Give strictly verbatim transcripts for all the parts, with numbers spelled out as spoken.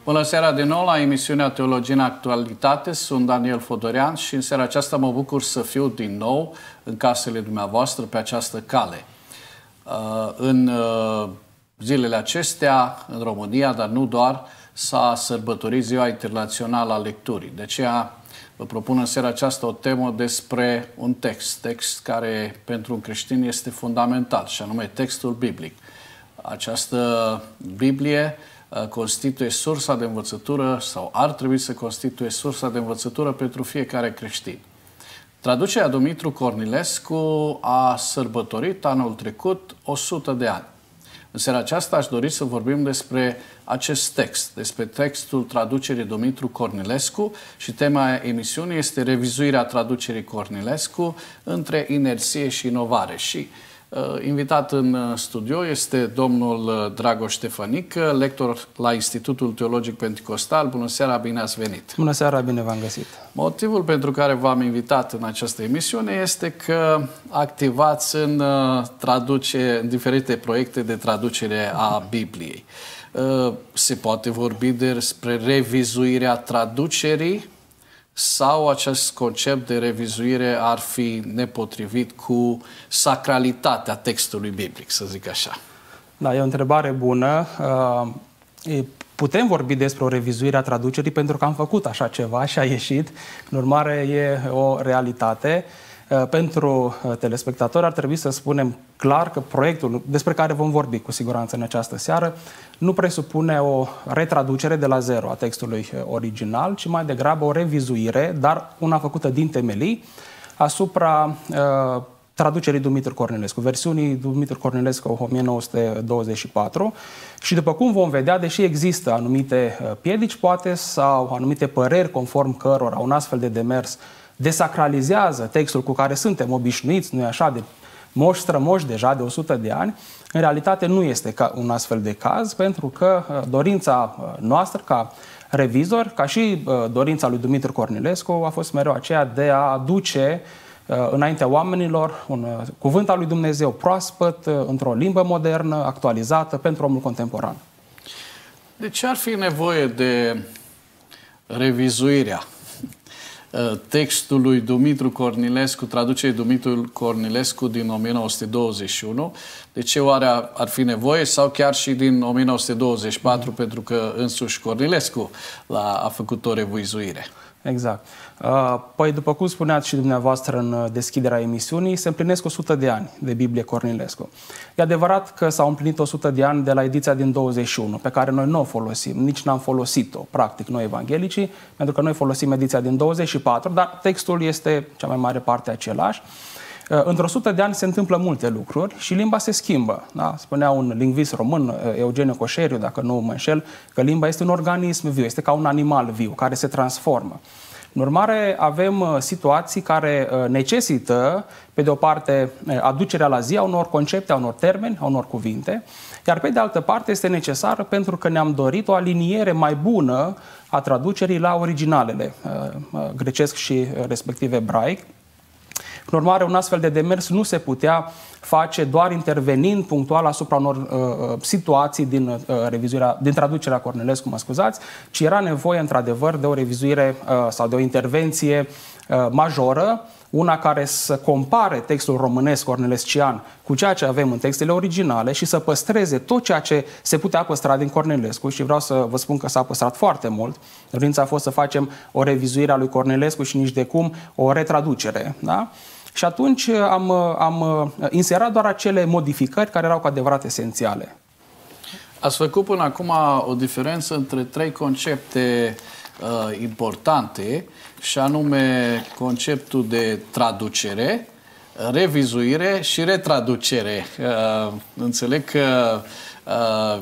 Bună seara din nou la emisiunea Teologie în Actualitate. Sunt Daniel Fodorian și în seara aceasta mă bucur să fiu din nou în casele dumneavoastră pe această cale. În zilele acestea, în România, dar nu doar, s-a sărbătorit Ziua Internațională a Lecturii. De aceea vă propun în seara aceasta o temă despre un text, text care pentru un creștin este fundamental, și anume textul biblic. Această Biblie constituie sursa de învățătură sau ar trebui să constituie sursa de învățătură pentru fiecare creștin. Traducerea Dumitru Cornilescu a sărbătorit anul trecut o sută de ani. În seara aceasta aș dori să vorbim despre acest text, despre textul traducerii Dumitru Cornilescu, și tema emisiunii este revizuirea traducerii Cornilescu între inerție și inovare. Și uh, invitat în studio este domnul Dragoș Ștefănică, lector la Institutul Teologic Pentecostal. Bună seara, bine ați venit! Bună seara, bine v-am găsit! Motivul pentru care v-am invitat în această emisiune este că activați în, uh, traduce, în diferite proiecte de traducere a Bibliei. Uh, se poate vorbi despre revizuirea traducerii sau acest concept de revizuire ar fi nepotrivit cu sacralitatea textului biblic, să zic așa? Da, e o întrebare bună. Uh, Putem vorbi despre o revizuire a traducerii pentru că am făcut așa ceva și a ieșit. În urmare, e o realitate. Pentru telespectatori ar trebui să spunem clar că proiectul despre care vom vorbi cu siguranță în această seară nu presupune o retraducere de la zero a textului original, ci mai degrabă o revizuire, dar una făcută din temelii, asupra uh, traducerii Dumitru Cornilescu, versiunii Dumitru Cornilescu o mie nouă sute douăzeci și patru. Și după cum vom vedea, deși există anumite piedici, poate, sau anumite păreri conform cărora un astfel de demers desacralizează textul cu care suntem obișnuiți, nu-i așa, de moși strămoși deja de o sută de ani, în realitate nu este ca un astfel de caz, pentru că dorința noastră ca revizor, ca și dorința lui Dumitru Cornilescu, a fost mereu aceea de a aduce înaintea oamenilor un cuvânt al lui Dumnezeu proaspăt, într-o limbă modernă, actualizată pentru omul contemporan. De ce ar fi nevoie de revizuirea textului Dumitru Cornilescu, traducerii Dumitru Cornilescu din o mie nouă sute douăzeci și unu? De ce oare ar fi nevoie? Sau chiar și din o mie nouă sute douăzeci și patru, mm. pentru că însuși Cornilescu a făcut o revizuire? Exact. Păi, după cum spuneați și dumneavoastră în deschiderea emisiunii, se împlinesc o sută de ani de Biblie Cornilescu. E adevărat că s-au împlinit o sută de ani de la ediția din douăzeci și unu, pe care noi nu o folosim, nici n-am folosit-o, practic, noi evanghelicii, pentru că noi folosim ediția din douăzeci și patru, dar textul este cea mai mare parte același. Într-o sută de ani se întâmplă multe lucruri și limba se schimbă. Da? Spunea un lingvist român, Eugen Coșeriu, dacă nu mă înșel, că limba este un organism viu, este ca un animal viu, care se transformă. În urmare, avem situații care necesită, pe de o parte, aducerea la zi a unor concepte, a unor termeni, a unor cuvinte, iar pe de altă parte este necesară pentru că ne-am dorit o aliniere mai bună a traducerii la originalele grecesc și respectiv ebraic. În urmare, un astfel de demers nu se putea face doar intervenind punctual asupra unor uh, situații din, uh, revizuirea, din traducerea Cornilescu, mă scuzați, ci era nevoie, într-adevăr, de o revizuire uh, sau de o intervenție uh, majoră, una care să compare textul românesc cornilescian cu ceea ce avem în textele originale și să păstreze tot ceea ce se putea păstra din Cornilescu, și vreau să vă spun că s-a păstrat foarte mult. Dorința a fost să facem o revizuire a lui Cornilescu și nici de cum o retraducere, da? Și atunci am, am inserat doar acele modificări care erau cu adevărat esențiale. Ați făcut până acum o diferență între trei concepte uh, importante, și anume conceptul de traducere, revizuire și retraducere. Uh, înțeleg că uh,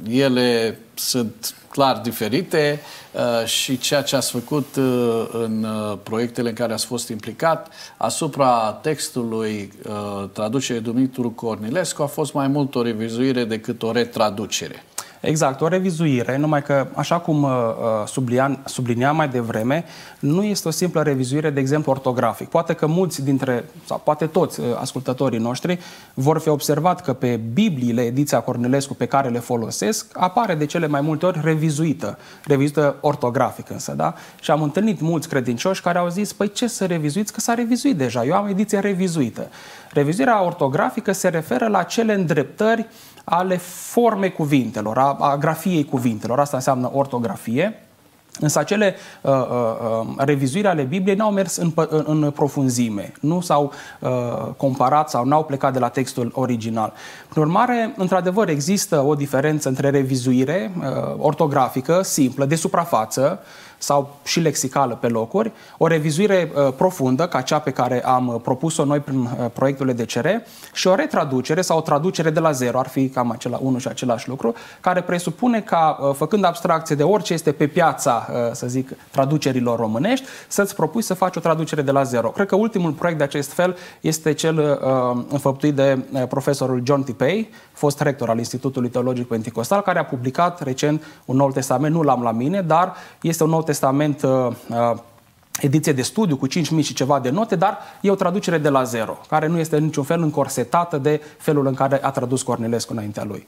ele sunt clar diferite uh, și ceea ce ați făcut uh, în uh, proiectele în care ați fost implicat asupra textului uh, traducerii Dumitru Cornilescu a fost mai mult o revizuire decât o retraducere. Exact, o revizuire, numai că, așa cum uh, sublineam, sublineam mai devreme, nu este o simplă revizuire, de exemplu, ortografic. Poate că mulți dintre, sau poate toți uh, ascultătorii noștri vor fi observat că pe Bibliile, ediția Cornilescu pe care le folosesc, apare de cele mai multe ori revizuită, revizuită ortografic însă, da? Și am întâlnit mulți credincioși care au zis, păi ce să revizuiți, că s-a revizuit deja, eu am ediție revizuită. Revizuirea ortografică se referă la cele îndreptări ale formei cuvintelor, a, a grafiei cuvintelor. Asta înseamnă ortografie. Însă acele uh, uh, revizuiri ale Bibliei n-au mers în, în, în profunzime, nu s-au uh, comparat sau n-au plecat de la textul original. Prin urmare, într-adevăr, există o diferență între revizuire uh, ortografică, simplă, de suprafață, sau și lexicală pe locuri, o revizuire uh, profundă, ca cea pe care am uh, propus-o noi prin uh, proiectul E D C R, și o retraducere sau o traducere de la zero, ar fi cam acela, unul și același lucru, care presupune ca, uh, făcând abstracție de orice este pe piața, uh, să zic, traducerilor românești, să-ți propui să faci o traducere de la zero. Cred că ultimul proiect de acest fel este cel uh, înfăptuit de uh, profesorul John Tipei, fost rector al Institutului Teologic Penticostal, care a publicat recent un Nou Testament, nu l-am la mine, dar este un Nou Testament, uh, uh, ediție de studiu cu cinci mii și ceva de note, dar e o traducere de la zero, care nu este în niciun fel încorsetată de felul în care a tradus Cornilescu înaintea lui.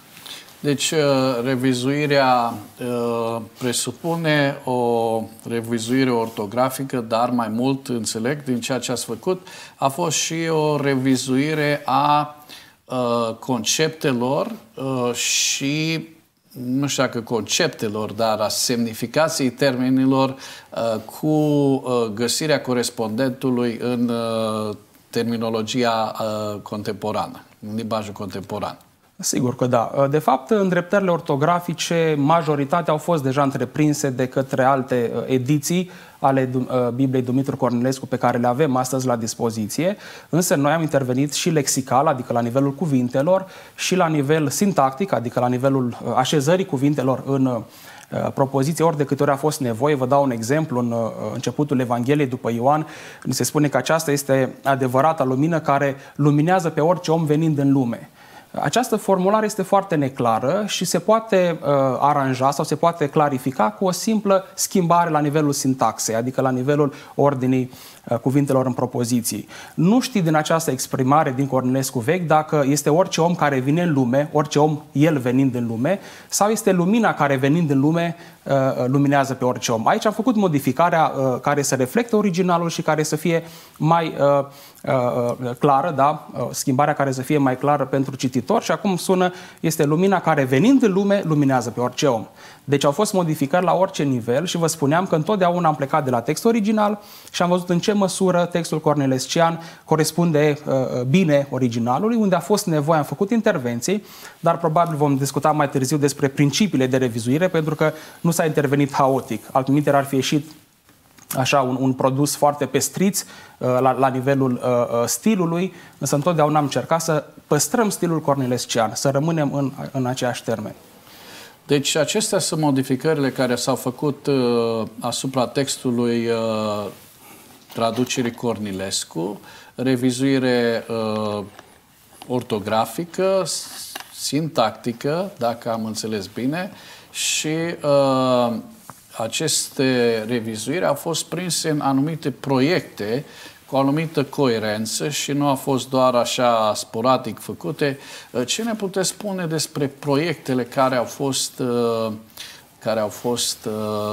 Deci, uh, revizuirea uh, presupune o revizuire ortografică, dar mai mult, înțeleg, din ceea ce ați făcut, a fost și o revizuire a uh, conceptelor uh, și nu știu dacă conceptelor, dar a semnificației termenilor uh, cu uh, găsirea corespondentului în uh, terminologia uh, contemporană, în limbajul contemporan. Sigur că da. De fapt, îndreptările ortografice, majoritatea au fost deja întreprinse de către alte ediții ale Bibliei Dumitru Cornilescu pe care le avem astăzi la dispoziție, însă noi am intervenit și lexical, adică la nivelul cuvintelor, și la nivel sintactic, adică la nivelul așezării cuvintelor în propoziție, ori de câte ori a fost nevoie. Vă dau un exemplu, în începutul Evangheliei după Ioan, ni se spune că aceasta este adevărata lumină care luminează pe orice om venind în lume. Această formulare este foarte neclară și se poate uh, aranja sau se poate clarifica cu o simplă schimbare la nivelul sintaxei, adică la nivelul ordinii uh, cuvintelor în propoziții. Nu știi din această exprimare din Cornilescu vechi dacă este orice om care vine în lume, orice om el venind în lume, sau este lumina care venind în lume uh, luminează pe orice om. Aici am făcut modificarea uh, care să reflecte originalul și care să fie mai uh, uh, clară, da? uh, schimbarea care să fie mai clară pentru cititor și acum sună, este lumina care venind în lume luminează pe orice om. Deci au fost modificări la orice nivel și vă spuneam că întotdeauna am plecat de la textul original și am văzut în ce măsură textul cornilescian corespunde uh, bine originalului, unde a fost nevoie, am făcut intervenții, dar probabil vom discuta mai târziu despre principiile de revizuire, pentru că nu s-a intervenit haotic. Altminteri ar fi ieșit așa un, un produs foarte pestriț uh, la, la nivelul uh, stilului, însă întotdeauna am încercat să păstrăm stilul cornilescian, să rămânem în, în aceiași termeni. Deci acestea sunt modificările care s-au făcut uh, asupra textului uh, traducerii Cornilescu, revizuire uh, ortografică, sintactică, dacă am înțeles bine, și uh, aceste revizuiri au fost prinse în anumite proiecte cu o anumită coerență și nu au fost doar așa sporadic făcute. Ce ne puteți spune despre proiectele care au fost, care au fost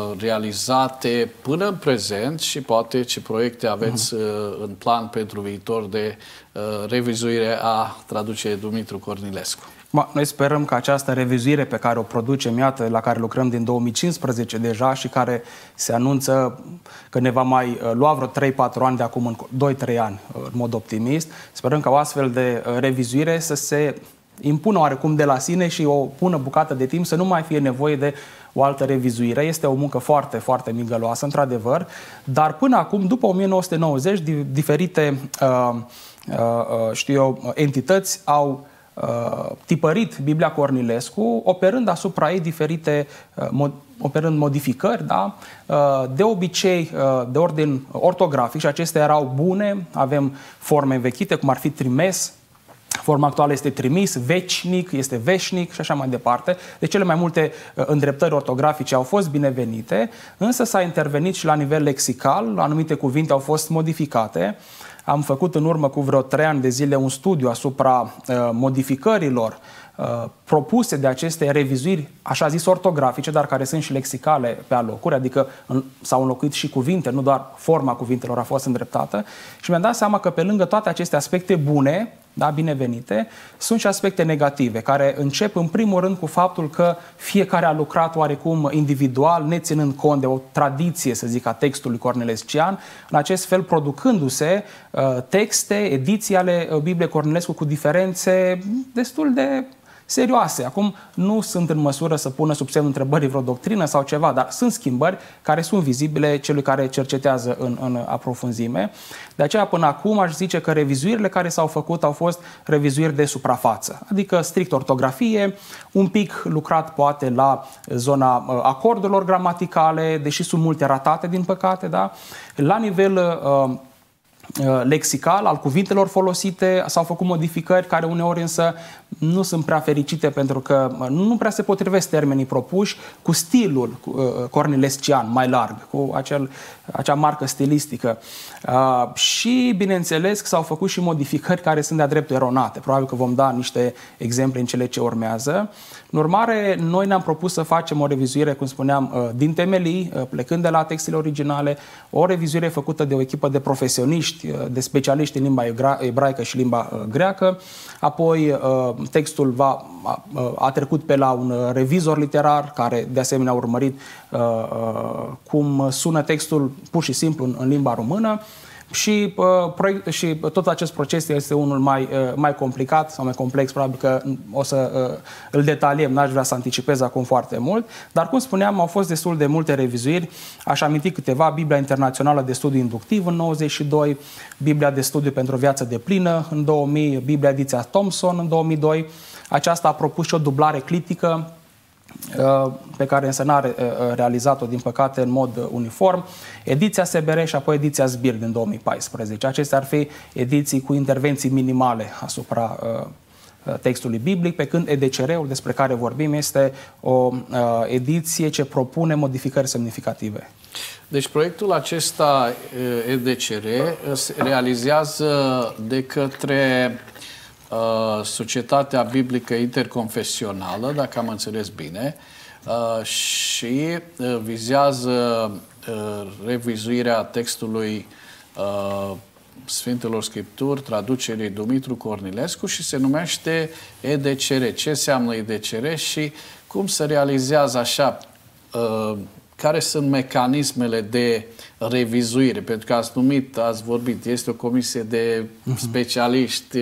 realizate până în prezent și poate ce proiecte aveți în plan pentru viitor de revizuire a traducerii Dumitru Cornilescu? Noi sperăm că această revizuire pe care o producem, iată, la care lucrăm din două mii cincisprezece deja și care se anunță că ne va mai lua vreo trei patru ani de acum în doi trei ani, în mod optimist, sperăm ca o astfel de revizuire să se impună oarecum de la sine și o bună bucată de timp să nu mai fie nevoie de o altă revizuire. Este o muncă foarte, foarte migăloasă, într-adevăr, dar până acum, după o mie nouă sute nouăzeci, diferite uh, uh, știu eu, entități au Uh, tipărit Biblia Cornilescu, operând asupra ei diferite, uh, mod, operând modificări, da? uh, de obicei uh, de ordin ortografic, și acestea erau bune. Avem forme învechite, cum ar fi trimes, Forma actuală este trimis, veșnic, este veșnic și așa mai departe. De cele mai multe uh, îndreptări ortografice au fost binevenite, însă s-a intervenit și la nivel lexical, anumite cuvinte au fost modificate. Am făcut în urmă cu vreo trei ani de zile un studiu asupra uh, modificărilor uh, propuse de aceste revizuiri, așa zis ortografice, dar care sunt și lexicale pe alocuri, adică în, s-au înlocuit și cuvinte, nu doar forma cuvintelor a fost îndreptată. Și mi-am dat seama că pe lângă toate aceste aspecte bune, da, binevenite, sunt și aspecte negative, care încep în primul rând cu faptul că fiecare a lucrat oarecum individual, neținând cont de o tradiție, să zic, a textului cornelescian, în acest fel producându-se uh, texte, ediții ale Bibliei Cornilescu cu diferențe destul de serioase. Acum nu sunt în măsură să pună sub semnul întrebării vreo doctrină sau ceva, dar sunt schimbări care sunt vizibile celui care cercetează în, în aprofunzime. De aceea, până acum, aș zice că revizuirile care s-au făcut au fost revizuiri de suprafață, adică strict ortografie, un pic lucrat poate la zona acordurilor gramaticale, deși sunt multe ratate, din păcate, da? La nivel uh, lexical, al cuvintelor folosite, s-au făcut modificări care uneori însă nu sunt prea fericite pentru că nu prea se potrivesc termenii propuși cu stilul cornilescian mai larg, cu acel, acea marcă stilistică. Uh, și, bineînțeles, s-au făcut și modificări care sunt de-a dreptul eronate. Probabil că vom da niște exemple în cele ce urmează. În urmare, noi ne-am propus să facem o revizuire, cum spuneam, din temelii, plecând de la textele originale, o revizuire făcută de o echipă de profesioniști, de specialiști în limba ebraică și limba greacă. Apoi, textul va, a, a trecut pe la un revizor literar, care de asemenea a urmărit uh, uh, cum sună textul pur și simplu în, în limba română. Și, uh, proiect, și tot acest proces este unul mai, uh, mai complicat sau mai complex, probabil că o să uh, îl detaliem, n-aș vrea să anticipez acum foarte mult, dar cum spuneam, au fost destul de multe revizuiri. Aș aminti câteva: Biblia Internațională de Studiu Inductiv în nouăzeci și doi, Biblia de Studiu pentru Viață deplină în două mii, Biblia ediția Thomson în două mii doi. Aceasta a propus și o dublare cliptică pe care însă n-a realizat-o, din păcate, în mod uniform, ediția S B R și apoi ediția Sbir din două mii paisprezece. Acestea ar fi ediții cu intervenții minimale asupra textului biblic, pe când E D C R-ul despre care vorbim este o ediție ce propune modificări semnificative. Deci proiectul acesta E D C R se realizează de către Uh, Societatea Biblică Interconfesională, dacă am înțeles bine, uh, și uh, vizează uh, revizuirea textului uh, Sfintelor Scripturi, traducerii Dumitru Cornilescu, și se numește E D C R. Ce înseamnă E D C R și cum se realizează așa? Uh, care sunt mecanismele de revizuire? Pentru că ați numit, ați vorbit, este o comisie de specialiști,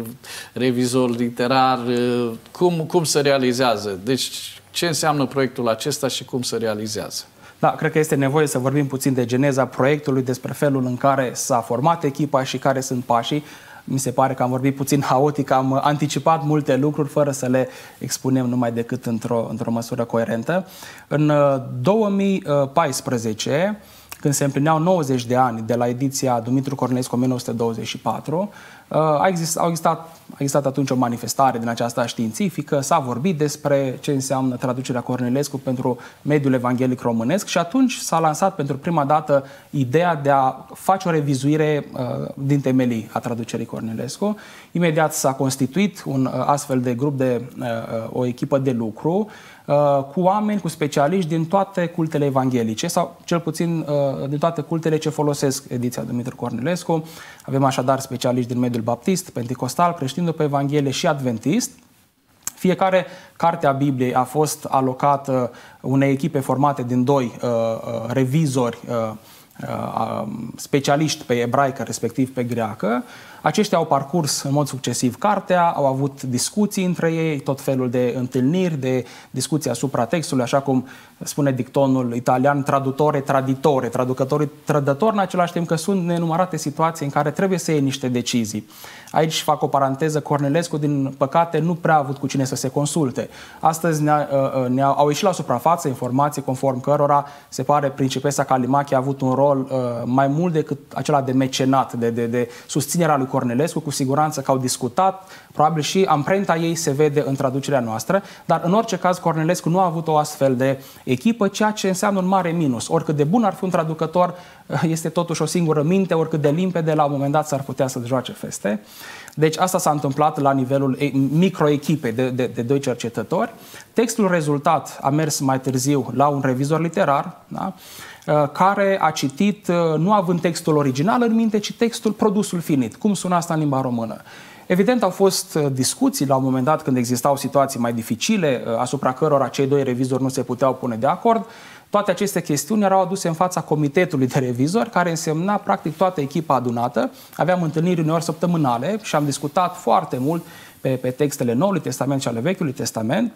revizor literar. Cum, cum se realizează? Deci, ce înseamnă proiectul acesta și cum se realizează? Da, cred că este nevoie să vorbim puțin de geneza proiectului, despre felul în care s-a format echipa și care sunt pașii. Mi se pare că am vorbit puțin haotic, am anticipat multe lucruri fără să le expunem numai decât într-o, într-o măsură coerentă. În două mii paisprezece, când se împlineau nouăzeci de ani de la ediția Dumitru Cornilescu o mie nouă sute douăzeci și patru, a existat, a existat, a existat atunci o manifestare din aceasta științifică, s-a vorbit despre ce înseamnă traducerea Cornilescu pentru mediul evanghelic românesc și atunci s-a lansat pentru prima dată ideea de a face o revizuire uh, din temelii a traducerii Cornilescu. Imediat s-a constituit un uh, astfel de grup, de uh, o echipă de lucru uh, cu oameni, cu specialiști din toate cultele evanghelice sau cel puțin uh, din toate cultele ce folosesc ediția Dumitru Cornilescu. Avem așadar specialiști din mediul baptist, pentecostal, creștin după Evanghelie și adventist. Fiecare carte a Bibliei a fost alocată unei echipe formate din doi uh, uh, revizori uh, uh, specialiști pe ebraică, respectiv pe greacă. Aceștia au parcurs în mod succesiv cartea, au avut discuții între ei, tot felul de întâlniri, de discuții asupra textului, așa cum spune dictonul italian, tradutore, traditore, traducătorii trădători, în același timp că sunt nenumărate situații în care trebuie să iei niște decizii. Aici fac o paranteză, Cornilescu, din păcate, nu prea a avut cu cine să se consulte. Astăzi ne-a, ne au ieșit la suprafață informații conform cărora se pare Principesa Calimache a avut un rol uh, mai mult decât acela de mecenat, de, de, de susținerea lui Cornilescu, cu siguranță că au discutat, probabil și amprenta ei se vede în traducerea noastră, dar în orice caz Cornilescu nu a avut o astfel de echipă, ceea ce înseamnă un mare minus. Oricât de bun ar fi un traducător, este totuși o singură minte, oricât de limpede, la un moment dat s-ar putea să joace feste. Deci asta s-a întâmplat la nivelul microechipei de, de, de doi cercetători. Textul rezultat a mers mai târziu la un revizor literar, da? Care a citit, nu având textul original în minte, ci textul, produsul finit. Cum sună asta în limba română? Evident, au fost discuții la un moment dat când existau situații mai dificile, asupra cărora cei doi revizori nu se puteau pune de acord. Toate aceste chestiuni erau aduse în fața comitetului de revizori, care însemna practic toată echipa adunată. Aveam întâlniri uneori săptămânale și am discutat foarte mult pe, pe textele Noului Testament și ale Vechiului Testament.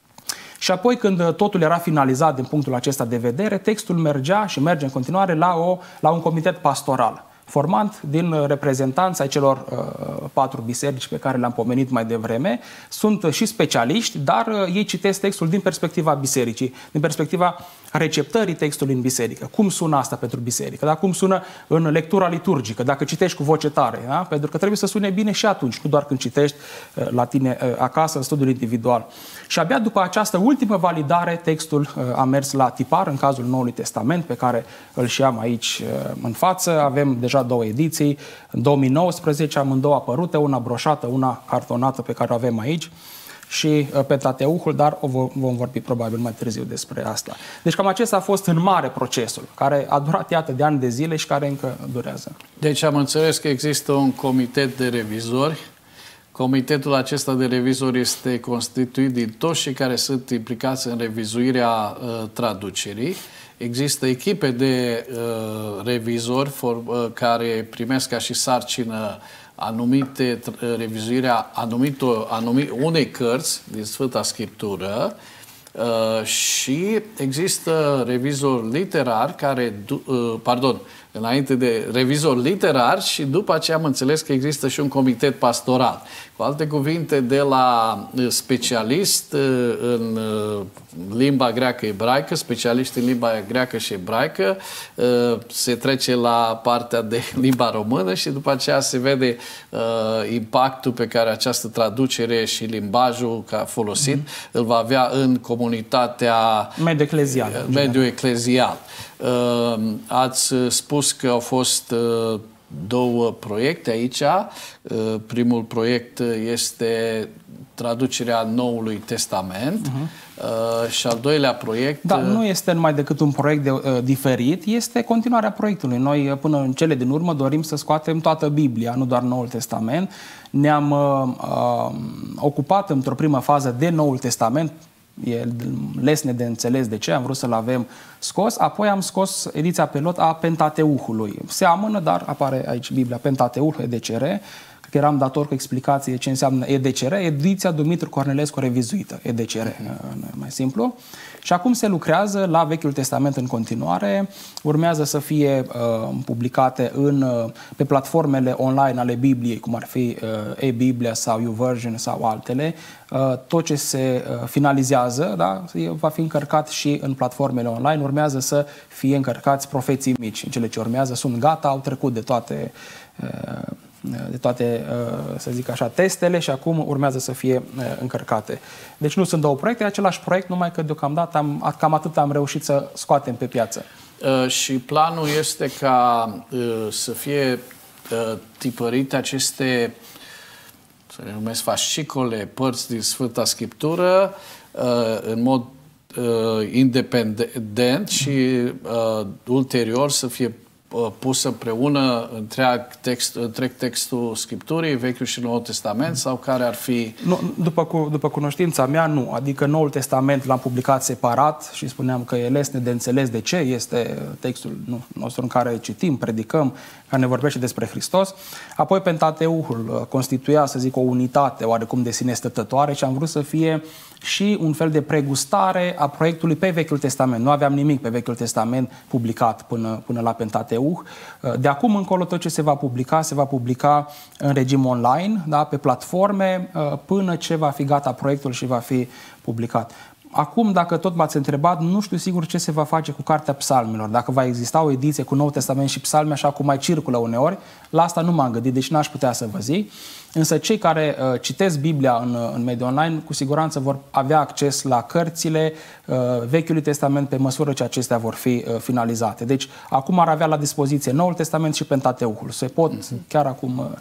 Și apoi, când totul era finalizat din punctul acesta de vedere, textul mergea și merge în continuare la, o, la un comitet pastoral, format din reprezentanți ai celor uh, patru biserici pe care le-am pomenit mai devreme. Sunt și specialiști, dar uh, ei citesc textul din perspectiva bisericii, din perspectiva receptării textului în biserică. Cum sună asta pentru biserică? Da? Cum sună în lectura liturgică? Dacă citești cu voce tare, da? Pentru că trebuie să sune bine și atunci, nu doar când citești uh, la tine uh, acasă, în studiul individual. Și abia după această ultimă validare, textul uh, a mers la tipar, în cazul Noului Testament, pe care îl și am aici uh, în față. Avem deja două ediții. În două mii nouăsprezece amândouă apărute, una broșată, una cartonată pe care o avem aici, și Pentateuhul, dar o vom vorbi probabil mai târziu despre asta. Deci cam acesta a fost în mare procesul, care a durat, iată, de ani de zile și care încă durează. Deci am înțeles că există un comitet de revizori. Comitetul acesta de revizori este constituit din toți cei care sunt implicați în revizuirea uh, traducerii. Există echipe de uh, revizori for, uh, care primesc ca și sarcină anumite revizuirea anumitor, anumit, unei cărți din Sfânta Scriptură uh, și există revizori literari care, uh, pardon, înainte de revizor literar și după aceea am înțeles că există și un comitet pastoral. Cu alte cuvinte, de la specialist în limba greacă-ebraică, specialist în limba greacă și ebraică, se trece la partea de limba română și după aceea se vede impactul pe care această traducere și limbajul ca folosit mm-hmm. îl va avea în comunitatea mediul eclezial. Mediul eclezial. Ați spus că au fost două proiecte aici. Primul proiect este traducerea Noului Testament uh-huh. și al doilea proiect... Da, nu este numai decât un proiect de, uh, diferit, este continuarea proiectului. Noi până în cele din urmă dorim să scoatem toată Biblia, nu doar Noul Testament. Ne-am uh, uh, ocupat într-o primă fază de Noul Testament. E lesne de înțeles de ce am vrut să-l avem scos. Apoi am scos ediția pe lot a Pentateuhului. Se amână, dar apare aici Biblia Pentateuh, E D C R. Că eram dator cu explicație ce înseamnă E D C R, ediția Dumitru Cornilescu revizuită, E D C R, mai simplu. Și acum se lucrează la Vechiul Testament în continuare, urmează să fie uh, publicate în, uh, pe platformele online ale Bibliei, cum ar fi uh, e-Biblia sau YouVersion sau altele. Uh, tot ce se uh, finalizează, da, va fi încărcat și în platformele online, urmează să fie încărcați profeții mici. În cele ce urmează sunt gata, au trecut de toate... Uh, de toate, să zic așa, testele și acum urmează să fie încărcate. Deci nu sunt două proiecte, e același proiect, numai că deocamdată am, cam atât am reușit să scoatem pe piață. Uh, și planul este ca uh, să fie uh, tipărite aceste, să le numesc fascicole, părți din Sfânta Scriptură uh, în mod uh, independent și uh, ulterior să fie pus împreună întreg, text, întreg textul Scripturii, Vechiul și Noul Testament, sau care ar fi... Nu, după, cu, după cunoștința mea, nu. Adică Noul Testament l-am publicat separat și spuneam că e lesne de înțeles de ce este textul nostru în care citim, predicăm, care ne vorbește despre Hristos. Apoi Pentateuhul constituia, să zic, o unitate oarecum de sine stătătoare și am vrut să fie și un fel de pregustare a proiectului pe Vechiul Testament. Nu aveam nimic pe Vechiul Testament publicat până, până la Pentateuh. De acum încolo tot ce se va publica, se va publica în regim online, da, pe platforme, până ce va fi gata proiectul și va fi publicat. acum, dacă tot m-ați întrebat, nu știu sigur ce se va face cu Cartea Psalmilor. Dacă va exista o ediție cu Noul Testament și Psalmi, așa cum mai circulă uneori, la asta nu m-am gândit, deci n-aș putea să vă zic. Însă cei care uh, citesc Biblia în, în mediul online, cu siguranță vor avea acces la cărțile uh, Vechiului Testament pe măsură ce acestea vor fi uh, finalizate. Deci acum ar avea la dispoziție Noul Testament și Pentateucul. Se pot uh-huh. chiar acum uh,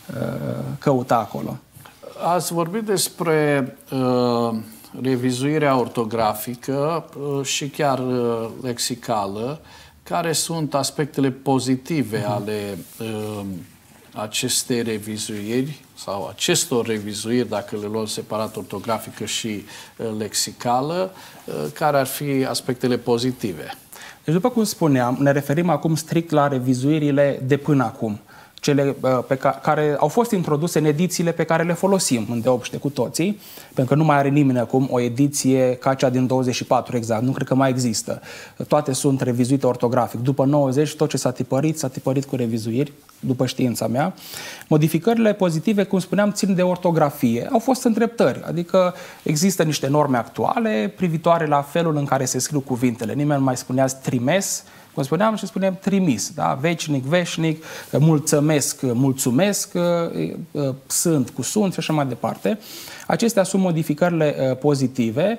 căuta acolo. Ați vorbit despre uh, revizuirea ortografică uh, și chiar uh, lexicală. Care sunt aspectele pozitive uh-huh. ale uh, acestei revizuiri sau acestor revizuiri, dacă le luăm separat, ortografică și uh, lexicală, uh, care ar fi aspectele pozitive? Deci, după cum spuneam, ne referim acum strict la revizuirile de până acum, cele pe care, care au fost introduse în edițiile pe care le folosim îndeopște cu toții, pentru că nu mai are nimeni acum o ediție ca cea din douăzeci și patru exact, nu cred că mai există. Toate sunt revizuite ortografic. După nouăzeci, tot ce s-a tipărit, s-a tipărit cu revizuiri, după știința mea. Modificările pozitive, cum spuneam, țin de ortografie. Au fost îndreptări, adică există niște norme actuale privitoare la felul în care se scriu cuvintele. Nimeni nu mai spunea trimes, cum spuneam, și spunem trimis, da? Vecinic, veșnic, mulțumesc, mulțumesc, sunt cu sunt și așa mai departe. Acestea sunt modificările pozitive.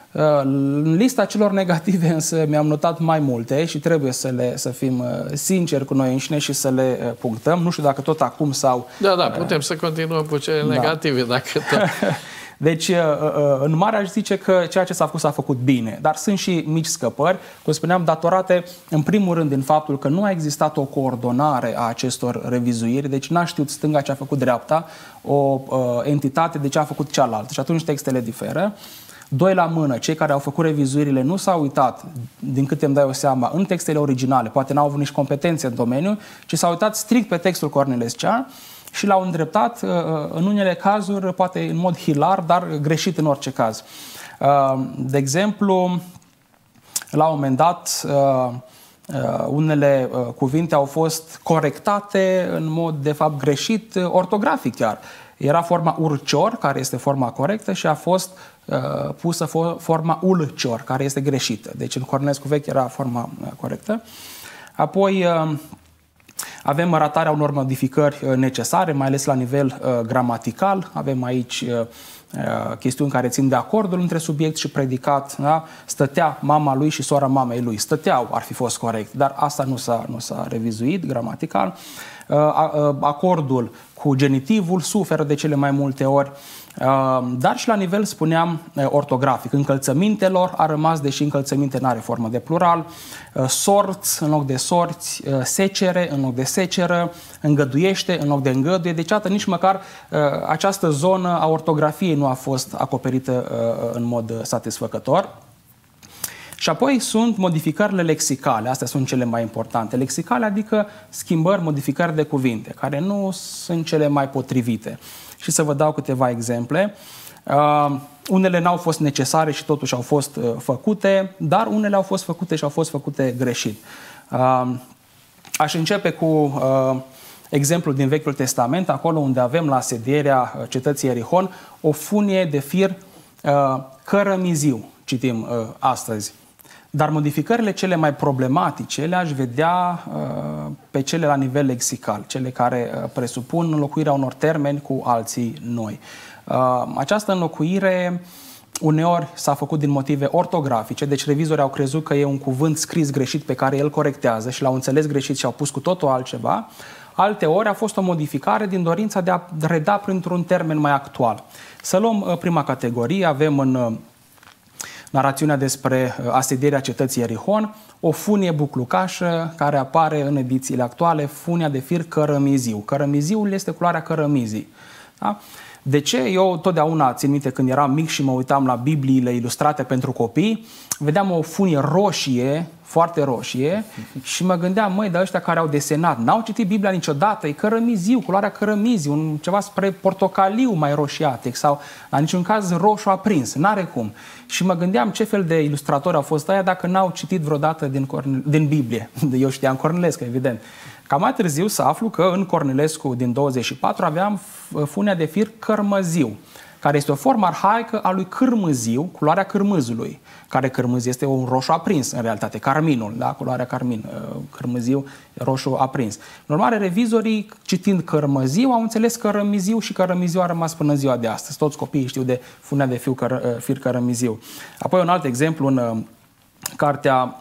În lista celor negative însă mi-am notat mai multe și trebuie să, le, să fim sinceri cu noi înșine și să le punctăm. Nu știu dacă tot acum sau... Da, da, putem să continuăm cu cele da. negative, dacă tot... Deci, în mare aș zice că ceea ce s-a făcut s-a făcut bine, dar sunt și mici scăpări, cum spuneam, datorate în primul rând din faptul că nu a existat o coordonare a acestor revizuiri, deci n-a știut stânga ce a făcut dreapta, o entitate de ce a făcut cealaltă și atunci textele diferă. Doi la mână, cei care au făcut revizuirile nu s-au uitat, din câte îmi dai o seama, în textele originale, poate n-au avut nici competențe în domeniu, ci s-au uitat strict pe textul cornilescean și l-au îndreptat, în unele cazuri, poate în mod hilar, dar greșit în orice caz. De exemplu, la un moment dat, unele cuvinte au fost corectate în mod, de fapt, greșit, ortografic chiar. Era forma urcior, care este forma corectă, și a fost pusă forma ulcior, care este greșită. Deci în cornilescu vechi era forma corectă. Apoi avem ratarea unor modificări necesare, mai ales la nivel uh, gramatical. Avem aici uh, uh, chestiuni care țin de acordul între subiect și predicat. Da? Stătea mama lui și sora mamei lui. Stăteau ar fi fost corect, dar asta nu s-a, nu s-a revizuit gramatical. Uh, uh, acordul cu genitivul suferă de cele mai multe ori. Dar și la nivel, spuneam, ortografic. Încălțămintelor a rămas, deși încălțăminte nu are formă de plural, sorți în loc de sorți, secere în loc de seceră, îngăduiește în loc de îngăduie. Deci, atât, nici măcar această zonă a ortografiei nu a fost acoperită în mod satisfăcător. Și apoi sunt modificările lexicale, astea sunt cele mai importante. Lexicale adică schimbări, modificări de cuvinte, care nu sunt cele mai potrivite. Și să vă dau câteva exemple. Uh, unele n-au fost necesare și totuși au fost uh, făcute, dar unele au fost făcute și au fost făcute greșit. Uh, aș începe cu uh, exemplul din Vechiul Testament, acolo unde avem la asedierea cetății Ierihon o funie de fir uh, cărămiziu, citim uh, astăzi. Dar modificările cele mai problematice le-aș vedea uh, pe cele la nivel lexical, cele care uh, presupun înlocuirea unor termeni cu alții noi. Uh, această înlocuire uneori s-a făcut din motive ortografice, deci revizorii au crezut că e un cuvânt scris greșit pe care el corectează și l-au înțeles greșit și au pus cu totul altceva. Alteori a fost o modificare din dorința de a reda printr-un termen mai actual. Să luăm uh, prima categorie, avem în... Uh, narațiunea despre asedierea cetății Ierihon, o funie buclucașă care apare în edițiile actuale, funia de fir cărămiziu. Cărămiziul este culoarea cărămizii. Da? De ce? Eu totdeauna țin minte când eram mic și mă uitam la Bibliile ilustrate pentru copii, vedeam o funie roșie, foarte roșie, și mă gândeam, măi, de ăștia care au desenat, n-au citit Biblia niciodată, e cărămiziu, culoarea cărămiziu, un, ceva spre portocaliu mai roșiatic sau, la niciun caz, roșu aprins, n-are cum. Și mă gândeam ce fel de ilustratori au fost aia dacă n-au citit vreodată din, Cornel, din Biblie. Eu știam Cornilescu, evident. Ca mai târziu să aflu că în Cornilescu din douăzeci și patru aveam funia de fir cărmăziu. care este o formă arhaică a lui cârmâziu, culoarea cârmâzului, care cârmâz este un roșu aprins, în realitate, carminul, da? Culoarea carmin, cârmâziu, roșu aprins. În urmare, revizorii, citind cărmăziu, au înțeles că rămiziu și că rămiziu a rămas până în ziua de astăzi. Toți copiii știu de funea de fiu, fir cărămiziu. Apoi un alt exemplu în cartea,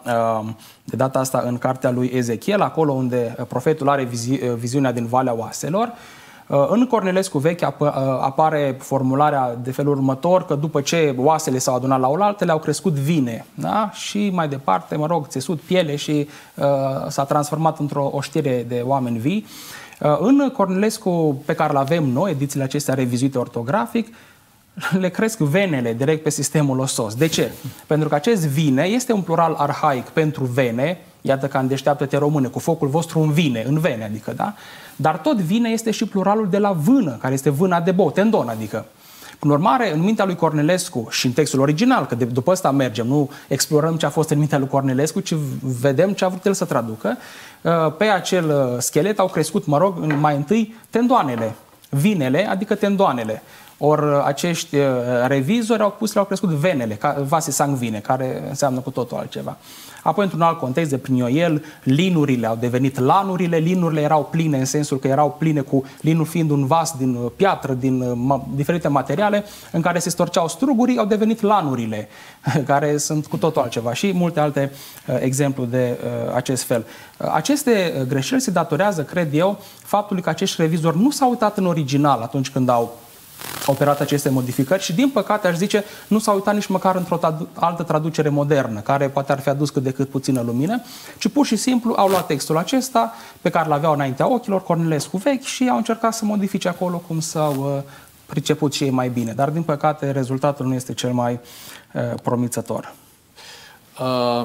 de data asta în cartea lui Ezechiel, acolo unde profetul are vizi, viziunea din Valea Oaselor. În Cornilescu vechi apare formularea de felul următor, că după ce oasele s-au adunat la oaltă, le-au crescut vine, da? Și mai departe, mă rog, țesut, piele și uh, s-a transformat într-o oștire de oameni vii. Uh, în Cornilescu pe care îl avem noi, edițiile acestea revizuite ortografic, le cresc venele direct pe sistemul osos. De ce? Pentru că acest vine este un plural arhaic pentru vene, iată că îndeșteaptă-te române, cu focul vostru în vine, în vene, adică, da? Dar tot vine este și pluralul de la vână, care este vâna de bou, tendon, adică. Prin urmare, în mintea lui Cornilescu și în textul original, că de, după ăsta mergem, nu explorăm ce a fost în mintea lui Cornilescu, ci vedem ce a vrut el să traducă, pe acel schelet au crescut, mă rog, mai întâi tendoanele, vinele, adică tendoanele. Ori acești revizori au pus, le-au crescut venele, vase sanguine, care înseamnă cu totul altceva. Apoi, într-un alt context de prin Ioel, linurile au devenit lanurile, linurile erau pline în sensul că erau pline cu linul fiind un vas din piatră, din ma, diferite materiale, în care se storceau strugurii, au devenit lanurile, care sunt cu totul altceva și multe alte uh, exemple de uh, acest fel. Uh, aceste greșeli se datorează, cred eu, faptului că acești revizori nu s-au uitat în original atunci când au operat aceste modificări și, din păcate, aș zice, nu s-a uitat nici măcar într-o altă traducere modernă, care poate ar fi adus cât de cât puțină lumină, ci pur și simplu au luat textul acesta, pe care l-aveau înaintea ochilor, Cornilescu vechi, și au încercat să modifice acolo cum s-au uh, priceput și ei mai bine. Dar, din păcate, rezultatul nu este cel mai uh, promițător. Uh,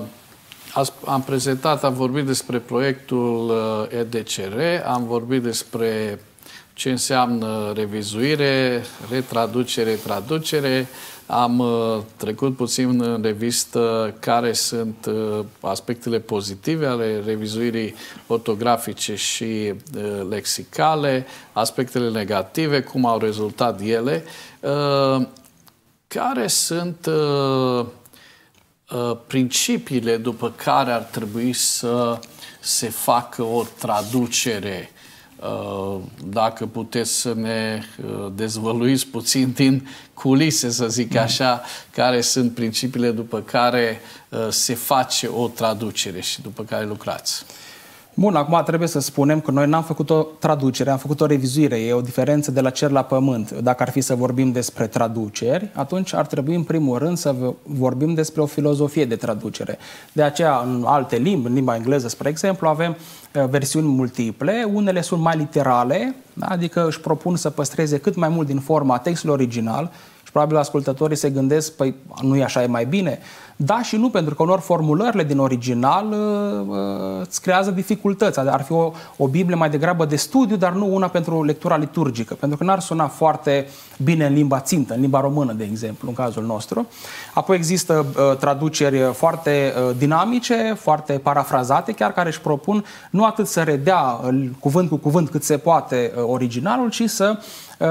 am prezentat, am vorbit despre proiectul uh, E D C R, am vorbit despre ce înseamnă revizuire, retraducere, traducere. Am uh, trecut puțin în revistă care sunt uh, aspectele pozitive ale revizuirii ortografice și uh, lexicale, aspectele negative, cum au rezultat ele, uh, care sunt uh, uh, principiile după care ar trebui să se facă o traducere. Dacă puteți să ne dezvăluiți puțin din culise, să zic așa, care sunt principiile după care se face o traducere și după care lucrați. Bun, acum trebuie să spunem că noi n-am făcut o traducere, am făcut o revizuire. E o diferență de la cer la pământ. Dacă ar fi să vorbim despre traduceri, atunci ar trebui în primul rând să vorbim despre o filozofie de traducere. De aceea, în alte limbi, în limba engleză, spre exemplu, avem versiuni multiple. Unele sunt mai literale, adică își propun să păstreze cât mai mult din forma textului original. Și probabil ascultătorii se gândesc, păi nu e așa, e mai bine? Da și nu, pentru că unor formulările din original uh, îți creează dificultăți. Ar fi o, o Biblie mai degrabă de studiu, dar nu una pentru lectura liturgică, pentru că n-ar suna foarte bine în limba țintă, în limba română, de exemplu, în cazul nostru. Apoi există uh, traduceri foarte uh, dinamice, foarte parafrazate, chiar care își propun nu atât să redea uh, cuvânt cu cuvânt cât se poate uh, originalul, ci să uh,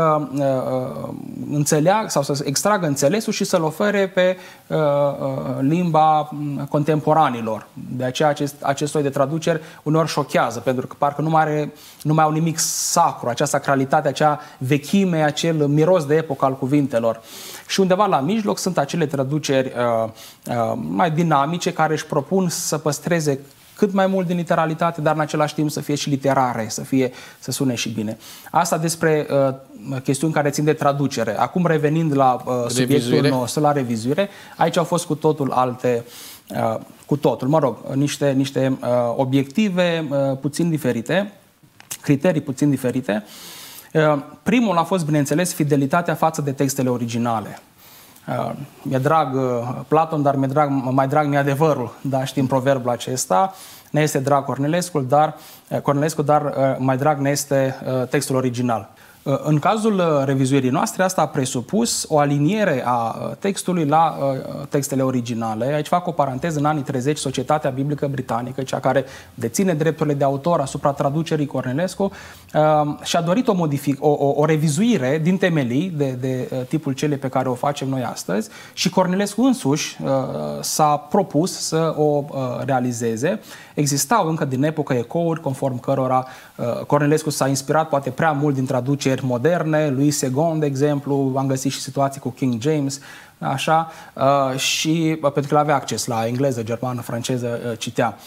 uh, înțeleagă sau să extragă înțelesul și să-l ofere pe uh, uh, limba contemporanilor. De aceea acest, acest soi de traduceri uneori șochează, pentru că parcă nu mai, are, nu mai au nimic sacru, acea sacralitate, acea vechime, acel miros de epocă al cuvintelor. Și undeva la mijloc sunt acele traduceri uh, uh, mai dinamice care își propun să păstreze cât mai mult din literalitate, dar în același timp să fie și literare, să, fie, să sune și bine. Asta despre uh, chestiuni care țin de traducere. Acum revenind la uh, subiectul nostru, la revizuire, aici au fost cu totul alte, uh, cu totul, mă rog, niște, niște uh, obiective uh, puțin diferite, criterii puțin diferite. Uh, primul a fost, bineînțeles, fidelitatea față de textele originale. Uh, mi-e drag uh, Platon, dar mi-e drag, mai drag mi-e adevărul, da, știm proverbul acesta. Ne este drag Cornilescu, dar, uh, Cornilescu, dar uh, mai drag ne este uh, textul original. În cazul revizuirii noastre, asta a presupus o aliniere a textului la textele originale. Aici fac o paranteză, în anii treizeci, Societatea Biblică Britanică, cea care deține drepturile de autor asupra traducerii Cornilescu, și-a dorit o, modific, o, o, o revizuire din temelii de, de tipul celei pe care o facem noi astăzi și Cornilescu însuși s-a propus să o realizeze. Existau încă din epocă ecouri conform cărora Cornilescu s-a inspirat poate prea mult din traduceri moderne, Louis Segond, de exemplu, am găsit și situații cu King James, așa, și pentru că avea acces la engleză, germană, franceză, citea.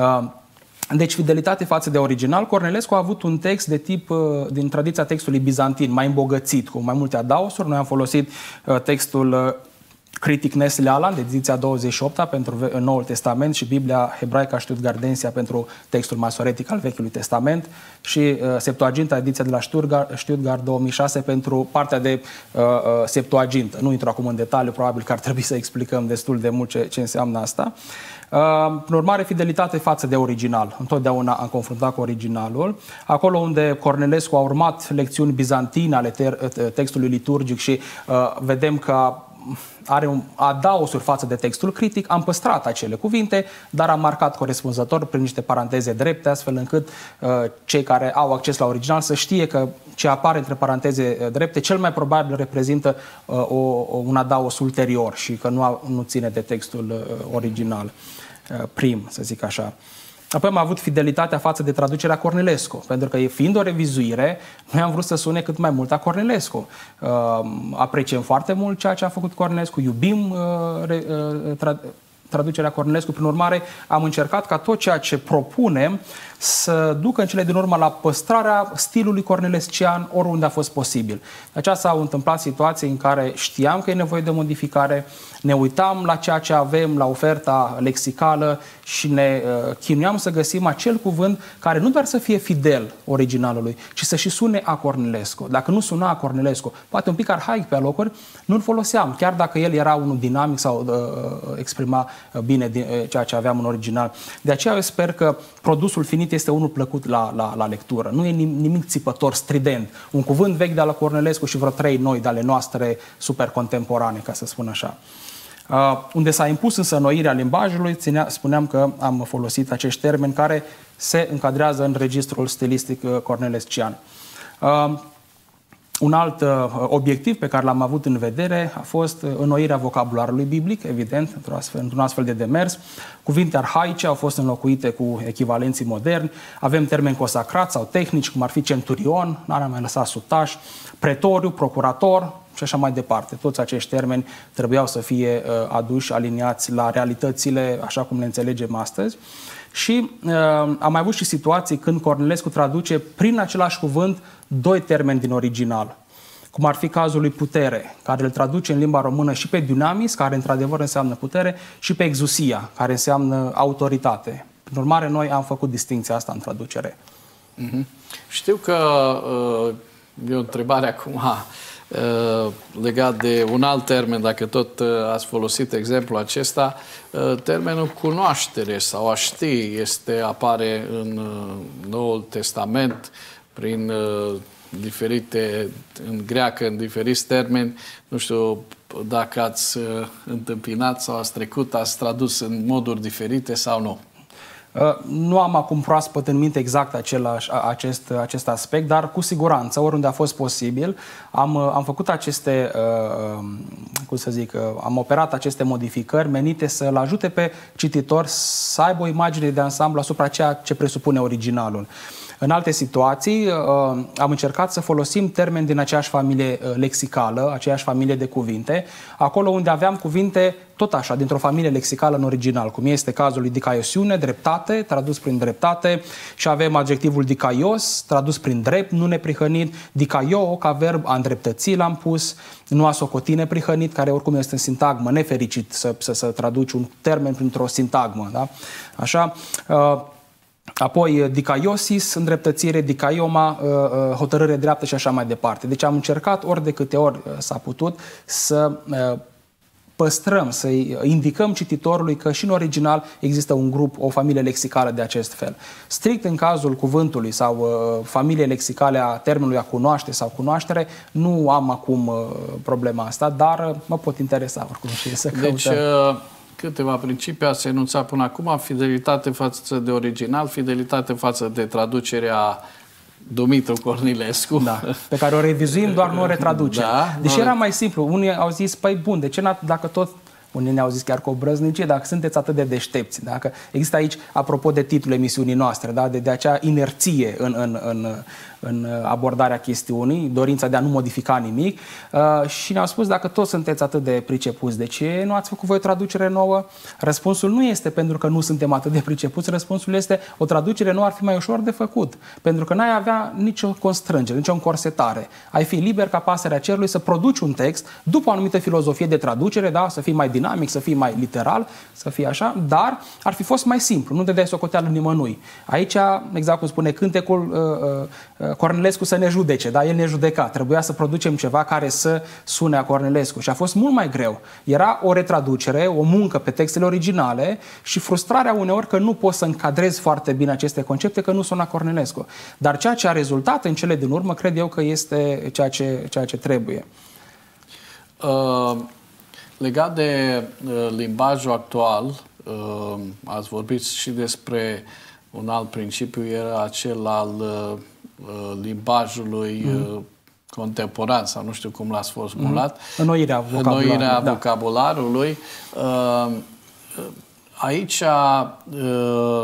Deci, fidelitate față de original, Cornilescu a avut un text de tip din tradiția textului bizantin, mai îmbogățit, cu mai multe adaosuri. Noi am folosit textul critic Nestle Aland, ediția douăzeci și opt pentru Noul Testament și Biblia Hebraica Stuttgardensia pentru textul masoretic al Vechiului Testament și uh, Septuaginta, ediția de la Stuttgart, Stuttgart două mii șase pentru partea de uh, uh, Septuagintă. Nu intru acum în detaliu, probabil că ar trebui să explicăm destul de mult ce, ce înseamnă asta. Uh, în urmare, fidelitate față de original. Întotdeauna am confruntat cu originalul. Acolo unde Cornilescu a urmat lecțiuni bizantine ale textului liturgic și uh, vedem că are un adaosuri față de textul critic, am păstrat acele cuvinte, dar am marcat corespunzător prin niște paranteze drepte, astfel încât uh, cei care au acces la original să știe că ce apare între paranteze drepte cel mai probabil reprezintă uh, o, un adaos ulterior și că nu, a, nu ține de textul uh, original uh, prim, să zic așa. Apoi am avut fidelitatea față de traducerea Cornilescu, pentru că fiind o revizuire, noi am vrut să sune cât mai mult a Cornilescu. Uh, apreciem foarte mult ceea ce a făcut Cornilescu, iubim uh, re, uh, tra, traducerea Cornilescu, prin urmare am încercat ca tot ceea ce propunem să ducă în cele din urmă la păstrarea stilului cornilescian oriunde a fost posibil. De aceea s-au întâmplat situații în care știam că e nevoie de modificare, ne uitam la ceea ce avem, la oferta lexicală și ne uh, chinuiam să găsim acel cuvânt care nu doar să fie fidel originalului, ci să și sune a Cornilescu. Dacă nu suna a Cornilescu, poate un pic arhaic pe alocuri, nu-l foloseam, chiar dacă el era unul dinamic sau uh, exprima bine din, uh, ceea ce aveam în original. De aceea eu sper că produsul finit este unul plăcut la, la, la lectură. Nu e nimic țipător, strident. Un cuvânt vechi de la Cornilescu și vreo trei noi de ale noastre super contemporane, ca să spun așa. Uh, unde s-a impus însă înnoirea limbajului, ținea, spuneam că am folosit acești termeni care se încadrează în registrul stilistic uh, cornilescian. Uh, Un alt uh, obiectiv pe care l-am avut în vedere a fost uh, înnoirea vocabularului biblic, evident, într-un astfel, într-un astfel de demers. Cuvinte arhaice au fost înlocuite cu echivalenții moderni. Avem termeni consacrați sau tehnici, cum ar fi centurion, n-am mai lăsat sutaș, pretoriu, procurator și așa mai departe. Toți acești termeni trebuiau să fie uh, aduși, aliniați la realitățile așa cum le înțelegem astăzi. Și uh, am mai avut și situații când Cornilescu traduce prin același cuvânt doi termeni din original, cum ar fi cazul lui putere, care îl traduce în limba română și pe dunamis, care într-adevăr înseamnă putere, și pe exousia, care înseamnă autoritate. Prin urmare, noi am făcut distinția asta în traducere. Mm-hmm. Știu că uh, e o întrebare acum uh, legat de un alt termen, dacă tot uh, ați folosit exemplul acesta, uh, termenul cunoaștere sau a ști este, apare în uh, Noul Testament prin uh, diferite, în greacă, în diferiți termeni. Nu știu dacă ați uh, întâmpinat sau ați trecut, ați tradus în moduri diferite sau nu. Nu am acum proaspăt în minte exact același, acest, acest aspect, dar cu siguranță, oriunde a fost posibil, am, am făcut aceste, cum să zic, am operat aceste modificări menite să-l ajute pe cititor să aibă o imagine de ansamblu asupra ceea ce presupune originalul. În alte situații am încercat să folosim termeni din aceeași familie lexicală, aceeași familie de cuvinte, acolo unde aveam cuvinte tot așa, dintr-o familie lexicală în original, cum este cazul lui dicaiosiune, dreptate, tradus prin dreptate, și avem adjectivul dicaios, tradus prin drept, nu neprihănit, dicaio, ca verb, a îndreptăți l-am pus, nu a socoti neprihănit, care oricum este în sintagmă, nefericit să, să, să traduci un termen printr-o sintagmă, da? Așa. Uh, Apoi dicaiosis, îndreptățire, dicaioma, hotărâre dreaptă și așa mai departe. Deci am încercat ori de câte ori s-a putut să păstrăm, să indicăm cititorului că și în original există un grup, o familie lexicală de acest fel. Strict în cazul cuvântului sau uh, familie lexicale a termenului a cunoaște sau cunoaștere, nu am acum uh, problema asta, dar uh, mă pot interesa oricum și să căutăm. Deci, uh, câteva principii ați enunțat până acum: fidelitate față de original, fidelitate față de traducerea Dumitru Cornilescu. Da, pe care o revizuim, doar nu o retraducem. Da, Deși era mai simplu. Unii au zis, păi bun, de ce dacă tot... Unii ne-au zis chiar cu o brăznicie, dacă sunteți atât de deștepți. Dacă există aici, apropo de titlul emisiunii noastre, da? de, de acea inerție în, în, în, în abordarea chestiunii, dorința de a nu modifica nimic, uh, și ne-au spus, dacă toți sunteți atât de pricepuți, de ce nu ați făcut voi o traducere nouă? Răspunsul nu este pentru că nu suntem atât de pricepuți, răspunsul este o traducere nouă ar fi mai ușor de făcut, pentru că n-ai avea nicio constrângere, nicio încorsetare. Ai fi liber ca pasărea cerului să produci un text după o anumită filozofie de traducere, da? Să fii mai dinamic, să fii mai literal, să fie așa, dar ar fi fost mai simplu, nu dădeai socoteală nimănui. Aici, exact cum spune cântecul, uh, uh, Cornilescu să ne judece, da? El ne judeca. Trebuia să producem ceva care să sune a Cornilescu și a fost mult mai greu. Era o retraducere, o muncă pe textele originale și frustrarea uneori că nu poți să încadrezi foarte bine aceste concepte, că nu sună Cornilescu. Dar ceea ce a rezultat în cele din urmă, cred eu că este ceea ce, ceea ce trebuie. Uh... Legat de uh, limbajul actual, uh, ați vorbit și despre un alt principiu, era acel al uh, limbajului mm. uh, contemporan, sau nu știu cum l-ați formulat. Mm. Înnoirea vocabularului. Înnoirea da. vocabularului. Uh, aici uh,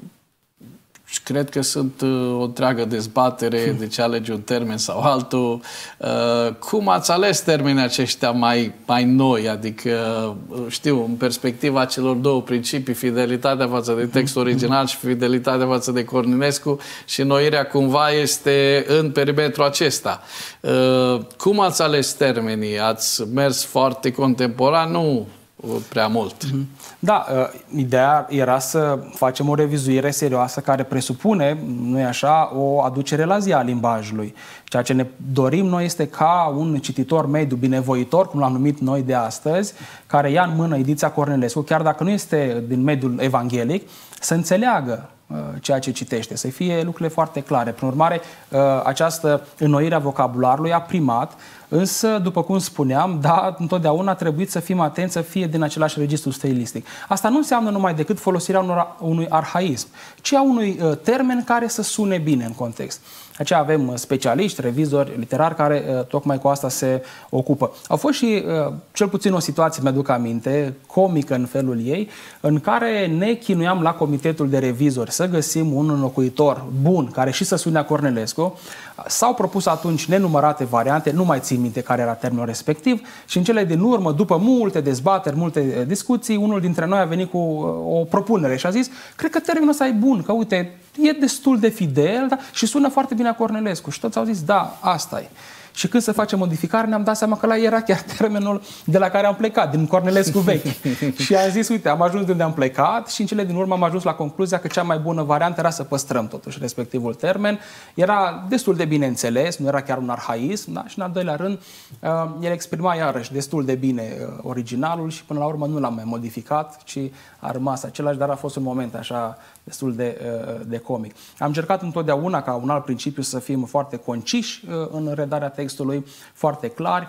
cred că sunt uh, o întreagă dezbatere de ce alege un termen sau altul. Uh, cum ați ales termenii aceștia mai, mai noi? Adică, uh, știu, în perspectiva celor două principii, fidelitatea față de text original și fidelitatea față de Cornilescu, și înnoirea cumva este în perimetrul acesta. Uh, cum ați ales termenii? Ați mers foarte contemporan? Nu prea mult. Da, ideea era să facem o revizuire serioasă care presupune, nu-i așa, o aducere la zi a limbajului. Ceea ce ne dorim noi este ca un cititor mediu binevoitor, cum l-am numit noi de astăzi, care ia în mână ediția Cornilescu, chiar dacă nu este din mediul evanghelic, să înțeleagă ceea ce citește, să fie lucrurile foarte clare. Prin urmare, această înnoire a vocabularului a primat, însă, după cum spuneam, da, întotdeauna a trebuit să fim atenți să fie din același registru stilistic. Asta nu înseamnă numai decât folosirea unor, unui arhaism, ci a unui uh, termen care să sune bine în context. Aceea avem specialiști, revizori literari care uh, tocmai cu asta se ocupă. Au fost și, uh, cel puțin o situație, mi-aduc aminte, comică în felul ei, în care ne chinuiam la comitetul de revizori să găsim un înlocuitor bun, care și să sune a Cornilescu. S-au propus atunci nenumărate variante, nu mai țin minte care era termenul respectiv, și în cele din urmă, după multe dezbateri, multe discuții, unul dintre noi a venit cu o propunere și a zis, cred că termenul ăsta e bun, că uite, e destul de fidel, da? Și sună foarte bine a Cornilescu. Și toți au zis, da, asta e. Și când se face modificare, ne-am dat seama că la era chiar termenul de la care am plecat, din Cornilescu vechi. Și am zis, uite, am ajuns de unde am plecat și în cele din urmă am ajuns la concluzia că cea mai bună variantă era să păstrăm totuși respectivul termen. Era destul de bine înțeles, nu era chiar un arhaism, da? Și în al doilea rând, el exprima iarăși destul de bine originalul și până la urmă nu l-am mai modificat, ci a rămas același, dar a fost un moment așa destul de, de comic. Am încercat întotdeauna ca un alt principiu să fim foarte conciși în redarea textului, foarte clari,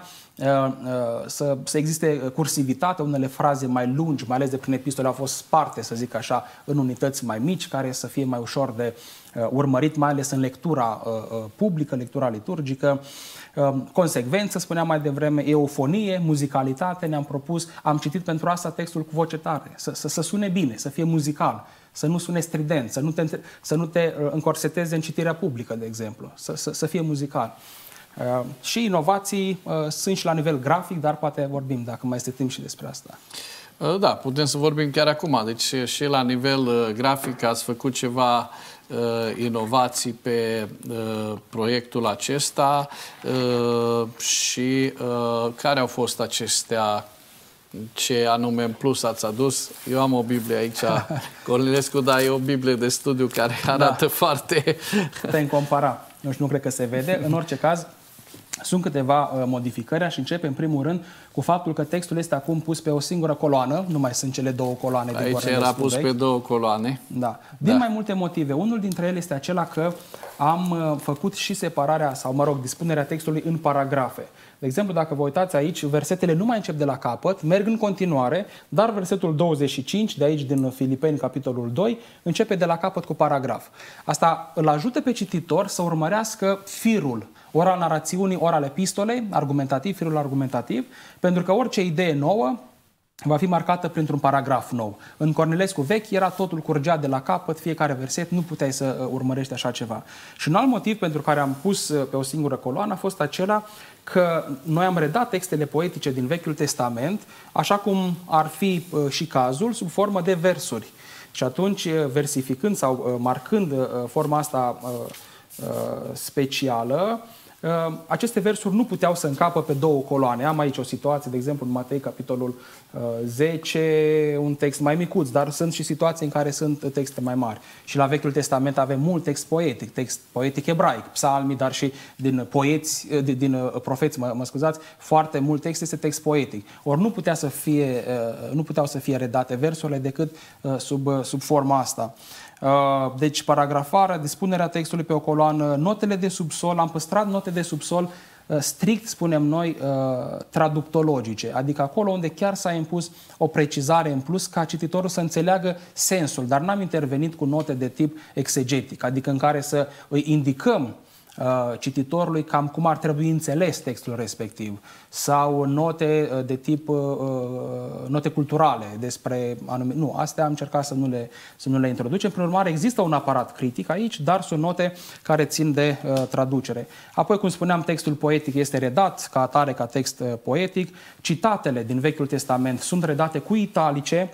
să, să existe cursivitate, unele fraze mai lungi, mai ales de prin epistole, au fost sparte, să zic așa, în unități mai mici, care să fie mai ușor de urmărit, mai ales în lectura publică, lectura liturgică. Consecvență, spuneam mai devreme, eufonie, muzicalitate, ne-am propus, am citit pentru asta textul cu voce tare, să, să, să sune bine, să fie muzical, să nu sune strident, să nu te, să nu te încorseteze în citirea publică, de exemplu, să, să, să fie muzical. Uh, și inovații uh, sunt și la nivel grafic, dar poate vorbim, dacă mai este timp, și despre asta. Uh, da, putem să vorbim chiar acum. Deci și la nivel uh, grafic ați făcut ceva uh, inovații pe uh, proiectul acesta uh, și uh, care au fost acestea? Ce anume în plus ați adus? Eu am o Biblie aici, Cornilescu, dar e o Biblie de studiu care arată da. foarte... Putem compara. Nu știu, nu cred că se vede. În orice caz, Sunt câteva uh, modificări. Aș începe în primul rând cu faptul că textul este acum pus pe o singură coloană, nu mai sunt cele două coloane din Aici era pus vechi. Pe două coloane. Da. Din da. mai multe motive. Unul dintre ele este acela că am uh, făcut și separarea, sau mă rog, dispunerea textului în paragrafe. De exemplu, dacă vă uitați aici, versetele nu mai încep de la capăt, merg în continuare, dar versetul douăzeci și cinci, de aici din Filipeni, capitolul doi, începe de la capăt cu paragraf. Asta îl ajută pe cititor să urmărească firul, ori al narațiunii, ori al epistolei, argumentativ, firul argumentativ, pentru că orice idee nouă va fi marcată printr-un paragraf nou. În Cornilescu vechi era totul curgea de la capăt, fiecare verset, nu puteai să urmărești așa ceva. Și un alt motiv pentru care am pus pe o singură coloană a fost acela că noi am redat textele poetice din Vechiul Testament, așa cum ar fi și cazul, sub formă de versuri. Și atunci, versificând sau marcând forma asta specială, aceste versuri nu puteau să încapă pe două coloane. Am aici o situație, de exemplu, în Matei, capitolul zece, un text mai micuț, dar sunt și situații în care sunt texte mai mari. Și la Vechiul Testament avem mult text poetic, text poetic ebraic, psalmii, dar și din poeți, din, din profeți, mă, mă scuzați, foarte mult text este text poetic. Ori nu, putea să fie, nu puteau să fie redate versurile decât sub, sub forma asta. Deci, paragrafarea, dispunerea textului pe o coloană, notele de subsol, am păstrat note de subsol strict, spunem noi, traductologice, adică acolo unde chiar s-a impus o precizare în plus ca cititorul să înțeleagă sensul, dar n-am intervenit cu note de tip exegetic, adică în care să îi indicăm cititorului cam cum ar trebui înțeles textul respectiv, sau note de tip note culturale despre anume. Nu, astea am încercat să nu le, să nu le introducem. Prin urmare, există un aparat critic aici, dar sunt note care țin de uh, traducere. Apoi, cum spuneam, textul poetic este redat ca atare, ca text uh, poetic. Citatele din Vechiul Testament sunt redate cu italice,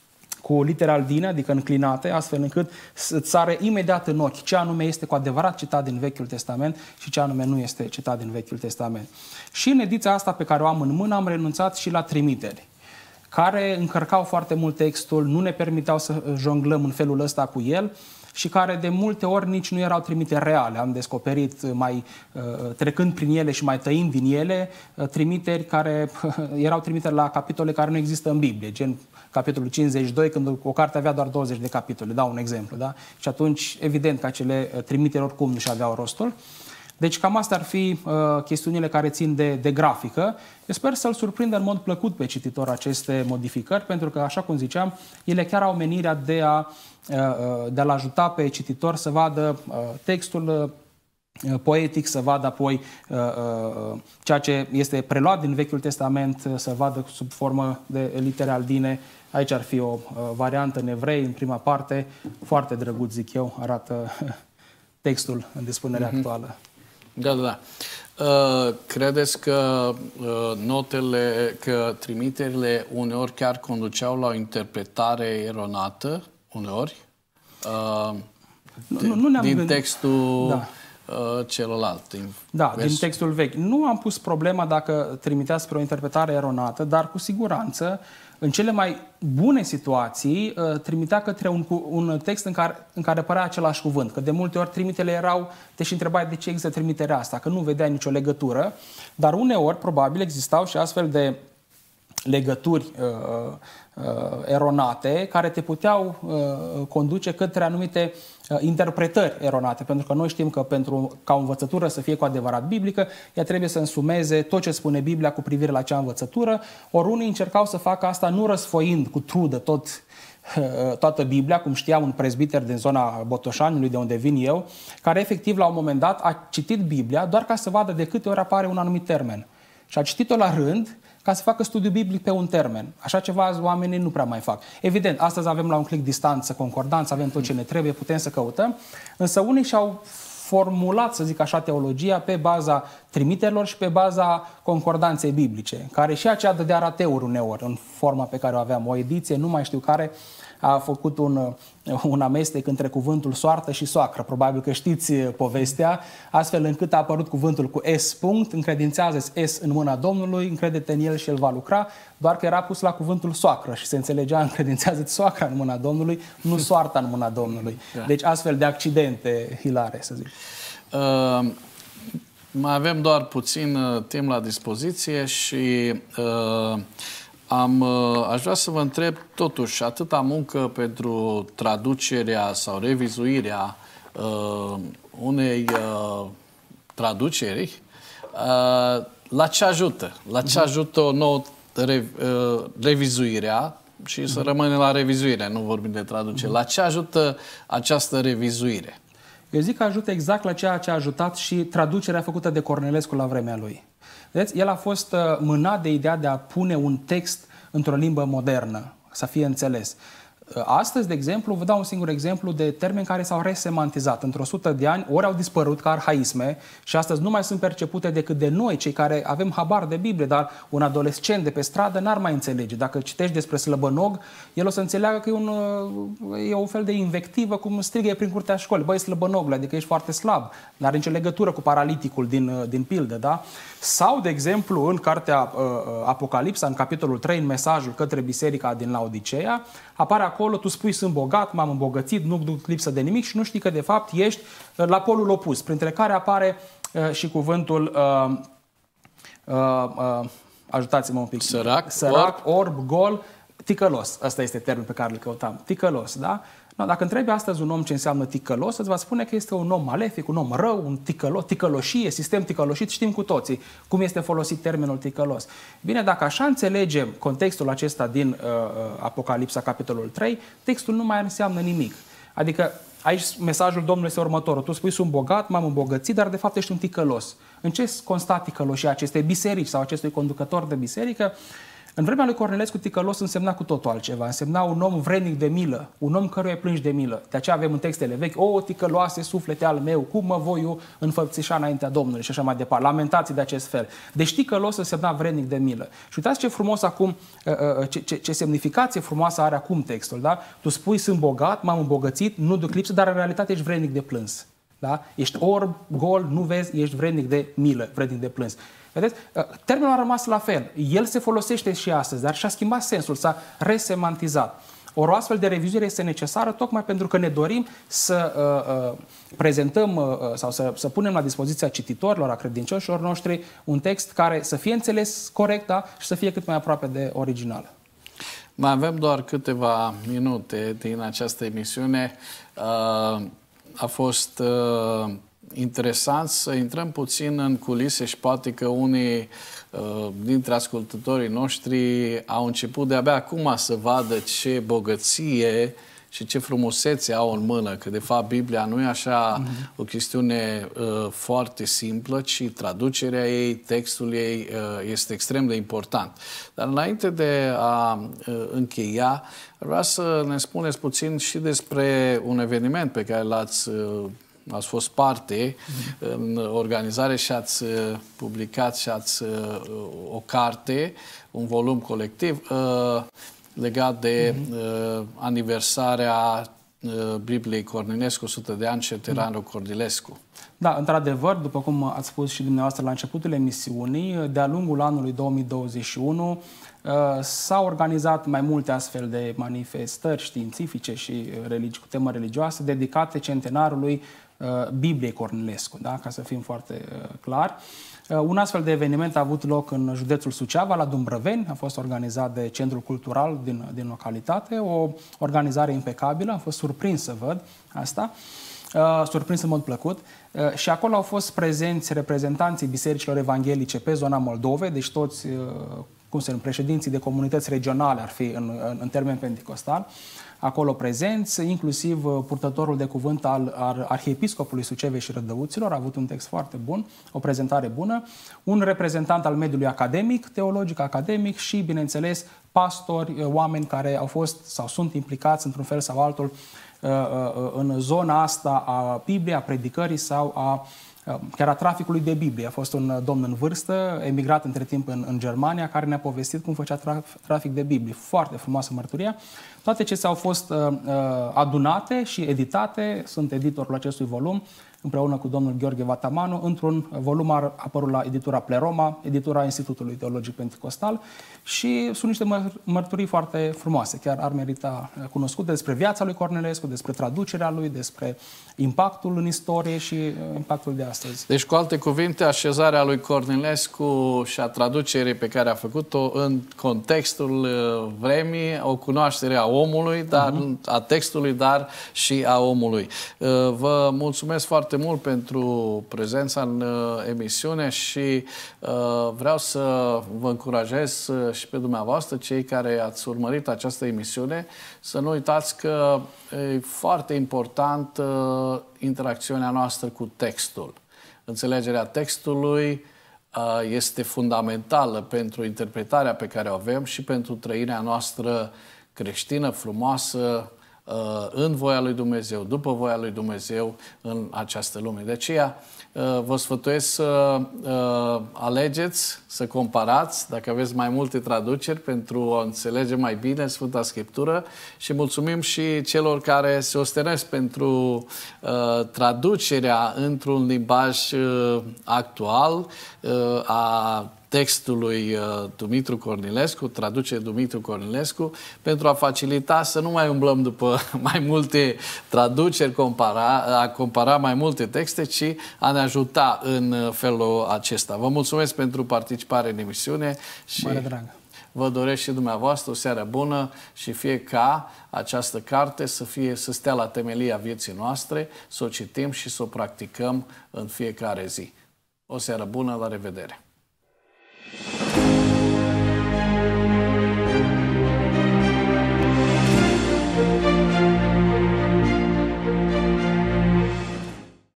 cu litere aldine, adică înclinate, astfel încât îți sare imediat în ochi ce anume este cu adevărat citat din Vechiul Testament și ce anume nu este citat din Vechiul Testament. Și în ediția asta pe care o am în mână am renunțat și la trimiteri, care încărcau foarte mult textul, nu ne permiteau să jonglăm în felul ăsta cu el și care de multe ori nici nu erau trimiteri reale. Am descoperit, mai trecând prin ele și mai tăind din ele, trimiteri care erau trimiteri la capitole care nu există în Biblie, gen capitolul cincizeci și doi, când o carte avea doar douăzeci de capitole, dau un exemplu, da? Și atunci, evident că acele trimiteri oricum nu și-aveau rostul. Deci cam astea ar fi uh, chestiunile care țin de, de grafică. Eu sper să-l surprindă în mod plăcut pe cititor aceste modificări, pentru că, așa cum ziceam, ele chiar au menirea de a, uh, de a-l ajuta pe cititor să vadă uh, textul uh, poetic, să vadă apoi uh, uh, ceea ce este preluat din Vechiul Testament, uh, să vadă sub formă de litere aldine. Aici ar fi o uh, variantă în evrei, în prima parte, foarte drăguț, zic eu, arată uh, textul în dispunere mm-hmm. actuală. Da, da, da. Uh, credeți că uh, notele, că trimiterile uneori chiar conduceau la o interpretare eronată, uneori, uh, de, nu, nu ne-am din gândit. Textul da. uh, celălalt? Din da, vers... din textul vechi. Nu am pus problema dacă trimitea spre o interpretare eronată, dar cu siguranță, în cele mai bune situații, trimitea către un, un text în care, în care părea același cuvânt. Că de multe ori trimitele erau, te și întrebai de ce există trimiterea asta, că nu vedeai nicio legătură, dar uneori, probabil, existau și astfel de legături uh, uh, eronate care te puteau uh, conduce către anumite uh, interpretări eronate, pentru că noi știm că pentru ca o învățătură să fie cu adevărat biblică, ea trebuie să însumeze tot ce spune Biblia cu privire la acea învățătură, ori unii încercau să facă asta nu răsfoind cu trudă tot, uh, toată Biblia, cum știa un prezbiter din zona Botoșaniului, de unde vin eu, care efectiv la un moment dat a citit Biblia doar ca să vadă de câte ori apare un anumit termen. Și a citit-o la rând, ca să facă studiu biblic pe un termen. Așa ceva oamenii nu prea mai fac. Evident, astăzi avem la un click distanță concordanță, avem tot ce ne trebuie, putem să căutăm, însă unii și-au formulat, să zic așa, teologia pe baza trimiterilor și pe baza concordanței biblice, care și aceea dădea rateuri uneori, în forma pe care o aveam. O ediție, nu mai știu care, a făcut un, un amestec între cuvântul soartă și soacră. Probabil că știți povestea, astfel încât a apărut cuvântul cu S punct, încredințează-ți S în mâna Domnului, încrede-te în el și el va lucra, doar că era pus la cuvântul soacră și se înțelegea încredințează-ți soacra în mâna Domnului, nu soarta în mâna Domnului. Da. Deci astfel de accidente hilare, să zic. Uh... Mai avem doar puțin uh, timp la dispoziție și uh, am, uh, aș vrea să vă întreb totuși atâta muncă pentru traducerea sau revizuirea uh, unei uh, traduceri, uh, la ce ajută? La ce ajută o nouă re, uh, revizuirea și să rămânem la revizuire, nu vorbim de traducere. La ce ajută această revizuire? Eu zic că ajută exact la ceea ce a ajutat și traducerea făcută de Cornilescu la vremea lui. Vedeți? El a fost mânat de ideea de a pune un text într-o limbă modernă, să fie înțeles. Astăzi, de exemplu, vă dau un singur exemplu de termeni care s-au resemantizat. Într-o sută de ani, ori au dispărut ca arhaisme și astăzi nu mai sunt percepute decât de noi, cei care avem habar de Biblie, dar un adolescent de pe stradă n-ar mai înțelege. Dacă citești despre slăbănog, el o să înțeleagă că e un, e un fel de invectivă, cum strigă prin curtea școlii. Băi, slăbănogule, adică ești foarte slab. N-are nicio legătură cu paraliticul din, din pildă, da? Sau, de exemplu, în cartea uh, Apocalipsa, în capitolul trei, în mesajul către biserica din Laodiceea, apare acolo, tu spui sunt bogat, m-am îmbogățit, nu duc lipsă de nimic și nu știi că de fapt ești la polul opus, printre care apare uh, și cuvântul uh, uh, uh, ajutați-mă un pic. Sărac, Sărac, orb, orb gol, ticălos. Ăsta este termenul pe care îl căutam. Ticălos, da? No, dacă întrebi astăzi un om ce înseamnă ticălos, îți va spune că este un om malefic, un om rău, un ticălos, ticăloșie, sistem ticăloșit, știm cu toții cum este folosit termenul ticălos. Bine, dacă așa înțelegem contextul acesta din uh, Apocalipsa, capitolul trei, textul nu mai înseamnă nimic. Adică aici mesajul Domnului este următorul. Tu spui sunt bogat, m-am îmbogățit, dar de fapt ești un ticălos. În ce consta ticăloșia acestei biserici sau acestui conducător de biserică? În vremea lui Cornilescu, ticălos însemna cu totul altceva. Însemna un om vrednic de milă, un om căruia îi plângi de milă. De aceea avem în textele vechi, o, ticăloase suflete al meu, cum mă voi eu înfăpțișa înaintea Domnului și așa mai departe. Lamentații de acest fel. Deci ticălos însemna vrednic de milă. Și uitați ce frumos acum, ce, ce, ce semnificație frumoasă are acum textul. Da? Tu spui sunt bogat, m-am îmbogățit, nu duc lipsă, dar în realitate ești vrednic de plâns. Da? Ești orb, gol, nu vezi, ești vrednic de milă, vrednic de plâns. Vedeți? Termenul a rămas la fel. El se folosește și astăzi, dar și-a schimbat sensul, s-a resemantizat. O astfel de revizuire este necesară tocmai pentru că ne dorim să uh, uh, prezentăm uh, sau să, să punem la dispoziția cititorilor, a credincioșilor noștri, un text care să fie înțeles corect, da? Și să fie cât mai aproape de original. Mai avem doar câteva minute din această emisiune. Uh, a fost... Uh, interesant să intrăm puțin în culise și poate că unii uh, dintre ascultătorii noștri au început de-abia acum să vadă ce bogăție și ce frumusețe au în mână, că de fapt Biblia nu e așa mm-hmm. o chestiune uh, foarte simplă, ci traducerea ei, textul ei uh, este extrem de important. Dar înainte de a uh, încheia, vreau să ne spuneți puțin și despre un eveniment pe care l-ați uh, ați fost parte mm-hmm. în organizare și ați publicat și ați o carte, un volum colectiv uh, legat de mm-hmm. uh, aniversarea uh, Bibliei Cornilescu, o sută de ani, Ceteranul mm-hmm. Cornilescu. Da, într-adevăr, după cum ați spus și dumneavoastră la începutul emisiunii, de-a lungul anului două mii douăzeci și unu uh, s-au organizat mai multe astfel de manifestări științifice și religi- cu temă religioasă dedicate centenarului Bibliei Cornilescu, da? Ca să fim foarte uh, clar. Uh, un astfel de eveniment a avut loc în județul Suceava, la Dumbrăveni, a fost organizat de Centrul Cultural din, din localitate, o organizare impecabilă, am fost surprins să văd asta, uh, surprins în mod plăcut, uh, și acolo au fost prezenți reprezentanții bisericilor evanghelice pe zona Moldovei, deci toți, uh, cum se numește, președinții de comunități regionale ar fi în, în, în termen pentecostal, acolo prezenți, inclusiv purtătorul de cuvânt al, al Arhiepiscopului Sucevei și Rădăuților, a avut un text foarte bun, o prezentare bună, un reprezentant al mediului academic, teologic academic și, bineînțeles, pastori, oameni care au fost sau sunt implicați într-un fel sau altul în zona asta a Bibliei, a predicării sau a chiar a traficului de Biblie. A fost un domn în vârstă, emigrat între timp în, în Germania, care ne-a povestit cum făcea traf, trafic de Biblie. Foarte frumoasă mărturia. Toate acestea au fost uh, adunate și editate, sunt editorul acestui volum, împreună cu domnul Gheorghe Vatamanu, într-un volum apărut la editura Pleroma, editura Institutului Teologic Pentecostal, și sunt niște mărturii foarte frumoase. Chiar ar merita cunoscute despre viața lui Cornilescu, despre traducerea lui, despre impactul în istorie și impactul de astăzi. Deci, cu alte cuvinte, așezarea lui Cornilescu și a traducerii pe care a făcut-o în contextul vremii, o cunoaștere a omului, dar, uh-huh. a textului, dar și a omului. Vă mulțumesc foarte mult pentru prezența în emisiune și vreau să vă încurajez și pe dumneavoastră, cei care ați urmărit această emisiune, să nu uitați că e foarte important uh, interacțiunea noastră cu textul. Înțelegerea textului uh, este fundamentală pentru interpretarea pe care o avem și pentru trăirea noastră creștină, frumoasă, uh, în voia lui Dumnezeu, după voia lui Dumnezeu în această lume. De aceea vă sfătuiesc să uh, alegeți, să comparați, dacă aveți mai multe traduceri, pentru a înțelege mai bine Sfânta Scriptură, și mulțumim și celor care se ostenesc pentru uh, traducerea într-un limbaj uh, actual uh, a textului uh, Dumitru Cornilescu, traduce Dumitru Cornilescu, pentru a facilita să nu mai umblăm după mai multe traduceri, compara, a compara mai multe texte, ci a ne ajuta în felul acesta. Vă mulțumesc pentru participare în emisiune și mare drag. Vă doresc și dumneavoastră o seară bună și fie ca această carte să, fie, să stea la temelia vieții noastre, să o citim și să o practicăm în fiecare zi. O seară bună, la revedere!